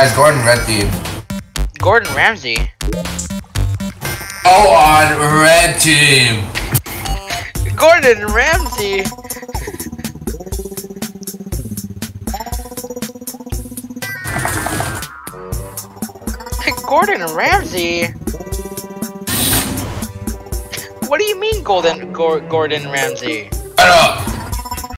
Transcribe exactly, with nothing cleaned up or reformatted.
Guys, Gordon red team. Gordon Ramsay. Oh, on red team. Gordon Ramsay. Gordon Ramsay. What do you mean, Golden Gor Gordon Ramsay? I don't know.